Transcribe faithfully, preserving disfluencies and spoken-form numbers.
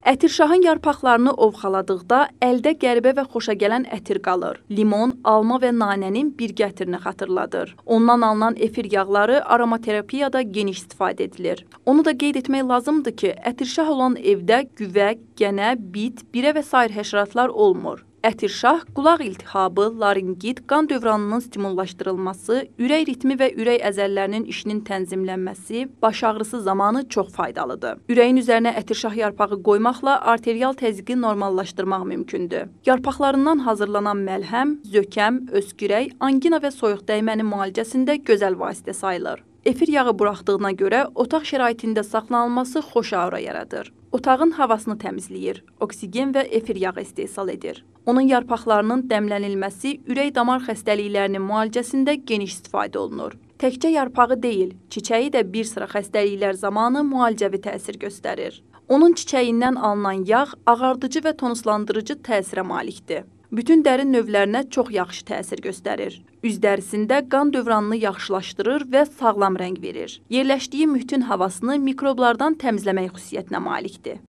Ətirşahın yarpaqlarını ovxaladıqda əldə qəribə və xoşagələn ətir qalır. Limon, alma və nanənin birgə ətirini xatırladır. Ondan alınan efir yağları aromaterapiyada geniş istifadə edilir. Onu da qeyd etmək lazımdır ki, ətirşah olan evdə güvə, gənə, bit, birə və sair həşəratlar olmur. Ətirşah qulaq iltihabı, laringit, qan dövranının stimullaşdırılması, ürək ritmi və ürək əzəllərinin işinin tənzimlənməsi, baş ağrısı zamanı çox faydalıdır. Ürəyin üzərinə ətirşah yarpağı qoymaqla arterial təzyiqi normallaşdırmaq mümkündür. Yarpaqlarından hazırlanan məlhəm, zökəm, öskürək, angina və soyuq dəymənin müalicəsində gözəl vasitə sayılır. Efir yağı buraxdığına görə otaq şəraitində saxlanılması xoş aura yaradır. Otağın havasını təmizləyir, oksigen və efir yağı istehsal edir. Onun yarpaqlarının dəmlənilməsi ürək-damar xəstəliklərinin müalicəsində geniş istifadə olunur. Təkcə yarpağı deyil, çiçəyi də bir sıra xəstəliklər zamanı müalicəvi təsir göstərir. Onun çiçəyindən alınan yağ ağardıcı və tonuslandırıcı təsirə malikdir. Bütün dəri növlərinə çox yaxşı təsir göstərir. Üz dərisində qan dövranını yaxşılaşdırır və sağlam rəng verir. Yerləşdiyi mühitin havasını mikroblardan təmizləmək xüsusiyyətinə malikdir.